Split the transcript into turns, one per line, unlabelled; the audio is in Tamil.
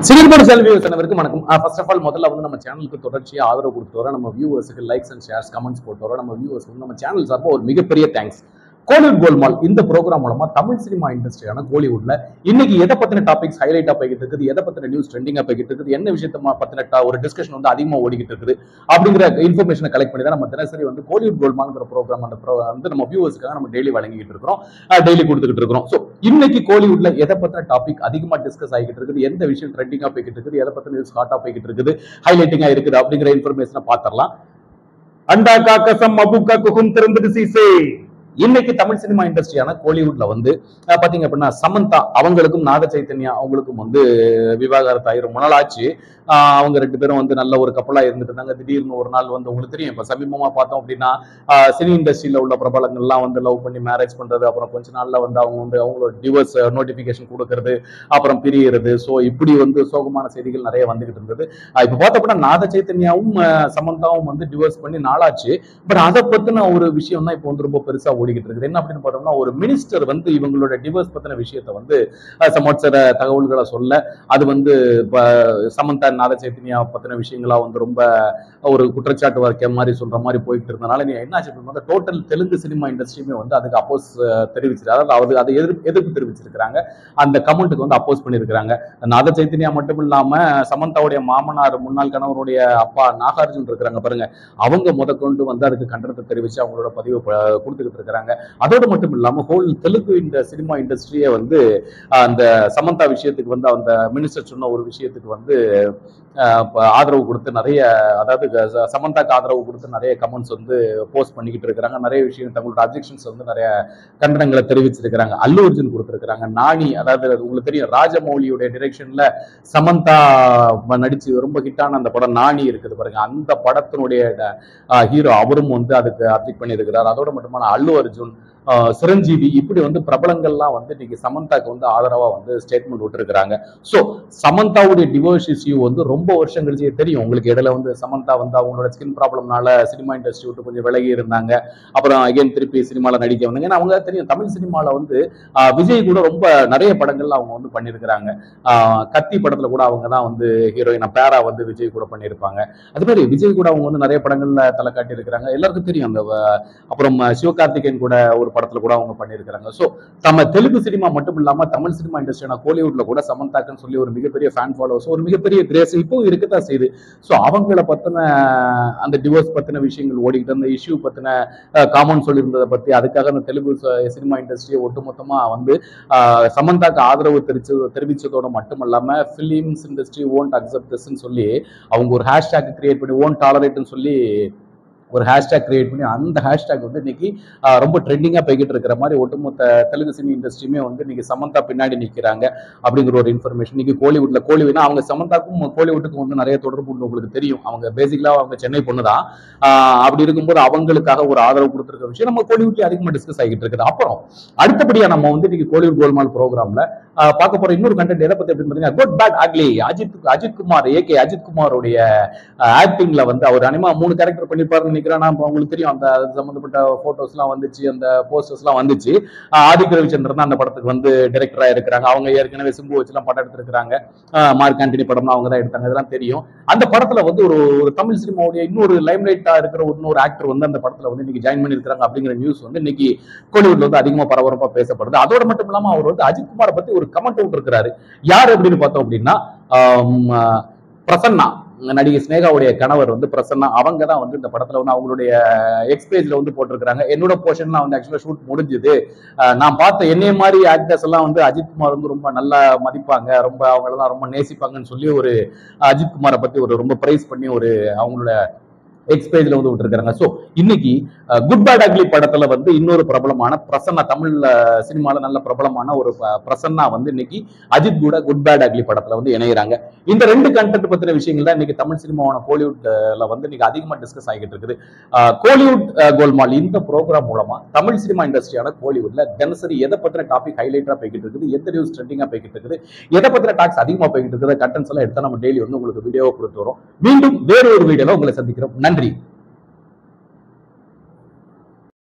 சினிமா வியூஸ் அனைவருக்கும் வணக்கம். ஃபர்ஸ்ட் ஆஃப் ஆல் முதல்ல வந்து நம்ம சேனலுக்கு தொடர்ச்சியா ஆதரவு கொடுத்து வரோம். நம்ம வியூவர்ஸுக்கு லைக்ஸ் அண்ட் ஷேர்ஸ் கமெண்ட்ஸ் போட்டு வரோம். நம்ம வியூவர்ஸ் நம்ம சேனல் சார்பாக ஒரு மிகப்பெரிய தேங்க்ஸ். கோலிவுட் கோல்மால் இந்த ப்ரோக்ராம் மூலமா தமிழ் சினிமா இண்டஸ்ட்ரியான கோலிவுட்ல இன்னைக்கு எதை பத்தின டாபிக்ஸ் ஹைலைட்டா போய்கிட்டு இருக்குது, எதை பத்தின நியூஸ் ட்ரெண்டிங்கா போய்கிட்டு இருக்குது, என்ன விஷயத்த பத்தின ஒரு டிஸ்கஷன் வந்து அதிகமா ஓடிக்கிட்டு இருக்குது அப்படிங்கிற இன்ஃபர்மேஷனை கலெக்ட் பண்ணி தான் நம்ம தினசரி வந்து கோலிவுட் கோல்மால்ங்கிற ப்ரோக்ராம் வந்து நம்ம வியூவர்ஸ்க்காக நம்ம டெய்லி வழங்கிட்டு இருக்கிறோம், டெய்லி கொடுத்துக்கிட்டு இருக்கிறோம். ஸோ இன்னைக்கு கோலிவுட்ல எதை பத்தின டாபிக் அதிகமா டிஸ்கஸ் ஆகிட்டு இருக்குது, எந்த விஷயம் ட்ரெண்டிங்கா போய்கிட்டு இருக்குது, எதை பத்தின நியூஸ் ஹாட்டா போய்கிட்டு இருக்குது, ஹைலைட்டிங்கா இருக்குது அப்படிங்கிற இன்ஃபர்மேஷனை பார்த்துடலாம். அண்டா காக்கசம் அபுக்கா குகும் திறந்துட்டு சீசே. இன்னைக்கு தமிழ் சினிமா இண்டஸ்ட்ரியான கோலிவுட்ல வந்து பாத்தீங்க அப்படின்னா சமந்தா அவங்களுக்கும் நாக சைத்தன்யா அவங்களுக்கும் வந்து விவாகரத்து ஆயிரம் ரொம்ப நாள் ஆச்சு. அவங்க ரெண்டு பேரும் வந்து நல்ல ஒரு கப்பலா இருந்துட்டு இருந்தாங்க. திடீர்னு ஒரு நாள் வந்து உங்களுக்கு தெரியும், இப்ப சமீபமா பார்த்தோம் அப்படின்னா சினி இண்டஸ்ட்ரியில உள்ள பிரபலங்கள்லாம் வந்து லவ் பண்ணி மேரேஜ் பண்றது, அப்புறம் கொஞ்ச நாள்ல வந்து அவங்க வந்து அவங்களோட டிவோர்ஸ் நோட்டிபிகேஷன் கொடுக்கறது, அப்புறம் பிரியறது. ஸோ இப்படி வந்து சோகமான செய்திகள் நிறைய வந்துகிட்டு இருந்தது. இப்ப பார்த்தோம் அப்படின்னா நாக சைத்தன்யாவும் சமந்தாவும் வந்து டிவோர்ஸ் பண்ணி நாளாச்சு. பட் அதை பத்தின ஒரு விஷயம் தான் இப்போ வந்து ரொம்ப பெருசா ஓடிக்கிட்டு இருக்குது. என்ன அப்படின்னு பார்த்தோம்னா, ஒரு மினிஸ்டர் வந்து இவங்களோட டிவோர்ஸ் பத்தின விஷயத்த வந்து சமோத்சர தகவல்களை சொல்ல, அது வந்து சமந்தா நாக சைத்தன்யா பத்தின விஷயங்களா வந்து ரொம்ப ஒரு குற்றச்சாட்டு வைக்க மாதிரி சொல்ற மாதிரி போயிட்டு இருந்தனால என்னாச்சு, டோட்டல் தெலுங்கு சினிமா இண்டஸ்ட்ரியுமே வந்து அதுக்கு அப்போஸ் தெரிவிச்சிருக்காங்க. அதாவது அதை எதிர்ப்பு தெரிவிச்சிருக்கிறாங்க. அந்த கமெண்ட்டுக்கு வந்து அப்போஸ் பண்ணியிருக்கிறாங்க. நாக சைத்தன்யா மட்டும் இல்லாம சமந்தாவுடைய மாமனார் முன்னாள் கணவனுடைய அப்பா நாகார்ஜுன் இருக்கிறாங்க பாருங்க, அவங்க முதற்கொண்டு வந்து அதுக்கு கண்டனத்தை தெரிவிச்சு அவங்களோட பதிவு கொடுத்துக்கிட்டு இருக்கிறாங்க. அதோடு மட்டும் இல்லாம ஹோல் தெலுங்கு இந்த சினிமா இண்டஸ்ட்ரியே வந்து அந்த சமந்தா விஷயத்துக்கு வந்து அந்த மினிஸ்டர் சொன்ன ஒரு விஷயத்துக்கு வந்து ஆதரவு கொடுத்து நிறைய, அதாவது சமந்தாக்கு ஆதரவு கொடுத்து நிறைய கமெண்ட்ஸ் வந்து போஸ்ட் பண்ணிக்கிட்டு இருக்கிறாங்க. நிறைய விஷயம் தங்களோட அப்ஜெக்ஷன்ஸ் வந்து நிறைய கண்டனங்களை தெரிவிச்சிருக்கிறாங்க. அல்லு அர்ஜுன் கொடுத்திருக்கிறாங்க. நானி, அதாவது உங்களுக்கு தெரியும் ராஜமௌலியுடைய டிரெக்ஷன்ல சமந்தா நடிச்சு ரொம்ப ஹிட்டான அந்த படம் நானி இருக்குது பாருங்க, அந்த படத்தினுடைய ஹீரோ அவரும் வந்து அதுக்கு அப்ஜெக்ட் பண்ணியிருக்கிறார். அதோட மட்டுமான அல்லு அர்ஜுன், சிரஞ்சீவி, இப்படி வந்து பிரபலங்கள்லாம் வந்து இன்னைக்கு சமந்தாக்கு வந்து ஆதரவா வந்து ஸ்டேட்மெண்ட் விட்டுருக்காங்க. ஸோ சமந்தாவுடைய டிவோர்ஸ் இஷ்யூ வந்து ரொம்ப வருஷம் கழிச்சு தெரியும் உங்களுக்கு. இடையில வந்து சமந்தா வந்து அவங்களோட ஸ்கின் ப்ராப்ளம்னால சினிமா இண்டஸ்ட்ரி விட்டு கொஞ்சம் விலகி இருந்தாங்க. அப்புறம் அகைன் திருப்பி சினிமாவில் நடிக்க வந்தாங்க. ஏன்னா அவங்க தெரியும் தமிழ் சினிமாவில் வந்து விஜய் கூட ரொம்ப நிறைய படங்கள்ல அவங்க வந்து பண்ணியிருக்கிறாங்க. கத்தி படத்துல கூட அவங்க தான் வந்து ஹீரோயினா பேரா வந்து விஜய் கூட பண்ணியிருப்பாங்க. அது மாதிரி விஜய் கூட அவங்க வந்து நிறைய படங்கள்ல தலை காட்டி இருக்கிறாங்க, எல்லாருக்கும் தெரியும். அந்த அப்புறம் சிவகார்த்திகேயன் கூட ஒரு படத்துல கூட அவங்க பண்ணியிருக்கிறாங்க. ஸோ நம்ம தெலுங்கு சினிமா மட்டும் இல்லாம தமிழ் சினிமா இண்டஸ்ட்ரியான கோலிவுட்ல கூட சமந்தாக்குன்னு சொல்லி ஒரு மிகப்பெரிய ஃபேன் ஃபாலோவர்ஸ், ஒரு மிகப்பெரிய கிரேஸ் இப்போ இருக்கத்தான் செய்யுது. ஸோ அவங்கள பத்தின அந்த டிவோர்ஸ் பத்தின விஷயங்கள் ஓடிக்கிட்டு, அந்த இஷ்யூ பத்தின காமன் சொல்லியிருந்ததை பத்தி, அதுக்காக அந்த தெலுங்கு சினிமா இண்டஸ்ட்ரியை ஒட்டுமொத்தமா வந்து சமந்தாக்கு ஆதரவு தெரிவிச்சதோட மட்டும் இல்லாம பிலிம்ஸ் இண்டஸ்ட்ரி ஓன்ட் அக்செப்ட் திஸ்ன்னு சொல்லி அவங்க ஒரு ஹேஷ்டேக் கிரியேட் பண்ணி ஓன்ட் டாலரேட்னு சொல்லி ஒரு ஹேஷ்டேக் கிரியேட் பண்ணி அந்த ஹேஷ்டேக் வந்து இன்னைக்கு ரொம்ப ட்ரெண்டிங்கா போய்கிட்டு இருக்கிற மாதிரி ஒட்டுமொத்த தெலுங்கு சினி இண்டஸ்ட்ரியுமே வந்து இன்னைக்கு சமந்தா பின்னாடி நிற்கிறாங்க அப்படிங்கிற ஒரு இன்ஃபர்மேஷன். இன்னைக்கு கோலிவுட்னா அவங்க சமந்தாக்கும் கோலிவுட்டுக்கும் வந்து நிறைய தொடர்பு உண்டு, உங்களுக்கு தெரியும். அவங்க பேசிக்கலா அவங்க சென்னை பொண்ணு தான். அப்படி இருக்கும்போது அவங்களுக்காக ஒரு ஆதரவு கொடுத்துருக்க விஷயம் நம்ம கோலிவுட்லயே அதிகமா டிஸ்கஸ் ஆகிட்டு இருக்குது. அப்புறம் அடுத்தபடியா நம்ம வந்து இன்னைக்கு கோலிவுட் கோல்மால் ப்ரோக்ராம்ல பார்க்க போற இன்னொரு கண்டென்ட் எதை பத்தி அப்படின்னு பாத்தீங்கன்னா, good bad ugly. Ajith Kumar AK Ajith குமாரோடைய ஆக்டிங்ல வந்து அவர் அனிமா 3 கேரக்டர் பண்ணிருப்பாருன்னு நினைக்கிறேன். உங்களுக்கு தெரியும், அந்த சம்பந்தப்பட்ட போட்டோஸ் எல்லாம் வந்துச்சு, அந்த போஸ்டர்ஸ் எல்லாம் வந்துச்சு. ஆதித்ய ரவிச்சந்திரன் தான் அந்த படத்துக்கு வந்து டைரக்டரா இருக்கிறாங்க. அவங்க ஏற்கனவே சிம்பு வச்சு எல்லாம் படம் எடுத்திருக்கிறாங்க. மார்க் ஆண்டனி படம் அவங்க தான் எடுத்தாங்க, இதெல்லாம் தெரியும். அந்த படத்துல வந்து ஒரு தமிழ் சினிமாவுடைய இன்னொரு லைம்லைட்டா இருக்கிற இன்னொரு ஆக்டர் வந்து அந்த படத்துல வந்து இன்னைக்கு ஜாயின் பண்ணிருக்காங்க அப்படிங்கிற நியூஸ் வந்து இன்னைக்கு கோலிவுட்ல வந்து அதிகமா பரபரப்பா பேசப்படுது. அதோட மட்டும் இல்லாம அவர் வந்து அஜித் குமாரை பத்தி ஒரு கமெண்ட் விட்டுருக்காரு. யாரு அப்படின்னு பார்த்தோம் அப்படின்னா, பிரசன்னா, நடிகை ஸ்னேகாவுடைய கணவர் வந்து பிரசன்னா, அவங்க தான் வந்து இந்த படத்துல வந்து அவங்களுடைய எக்ஸ்பேஜ்ல வந்து போட்டிருக்காங்க. என்னோட போர்ஷன்லாம் வந்து ஆக்சுவலா ஷூட் முடிஞ்சது. நான் பார்த்த என்னைய மாதிரி ஆக்டர்ஸ் எல்லாம் வந்து அஜித் குமார் வந்து ரொம்ப நல்லா மதிப்பாங்க, ரொம்ப அவங்களெல்லாம் ரொம்ப நேசிப்பாங்கன்னு சொல்லி ஒரு அஜித் குமாரை பத்தி ஒரு ரொம்ப பிரைஸ் பண்ணி ஒரு அவங்களோட எக்ஸ்பேஜ்ல வந்து விட்டுருக்காங்க. ஸோ இன்னைக்கு குட் பேட் அக்லி படத்துல வந்து இன்னொரு பிரபலமான பிரசன்னா, தமிழ் சினிமால நல்ல பிரபலமான ஒரு பிரசன்னா வந்து இன்னைக்கு அஜித் கூட குட் பேட் அக்லி படத்துல வந்து இணைகிறாங்க. இந்த ரெண்டு கண்டென்ட் பத்தின விஷயங்கள் தான் இன்னைக்கு தமிழ் சினிமாவான கோலிவுட்ல வந்து இன்னைக்கு அதிகமா டிஸ்கஸ் ஆகிட்டு இருக்குது. கோலிவுட் கோல்மால் இந்த ப்ரோக்ராம் மூலமா தமிழ் சினிமா இண்டஸ்ட்ரியான கோலிவுட்ல தினசரி எதை பத்தின டாபிக் ஹைலைட்டா போய்கிட்டு இருக்குது, எந்த நியூஸ் ட்ரெண்டிங்கா போய்கிட்டு இருக்குது, எதை பத்தின டாக்ஸ் அதிகமா போய்கிட்டு இருக்குது, கண்டென்ட்ஸ் எல்லாம் எடுத்தா நம்ம டெய்லி வந்து உங்களுக்கு வீடியோவை கொடுத்து வரோம். மீண்டும் வேற ஒரு வீடியோல உங்களை சந்திக்கிறோம். நன்றி.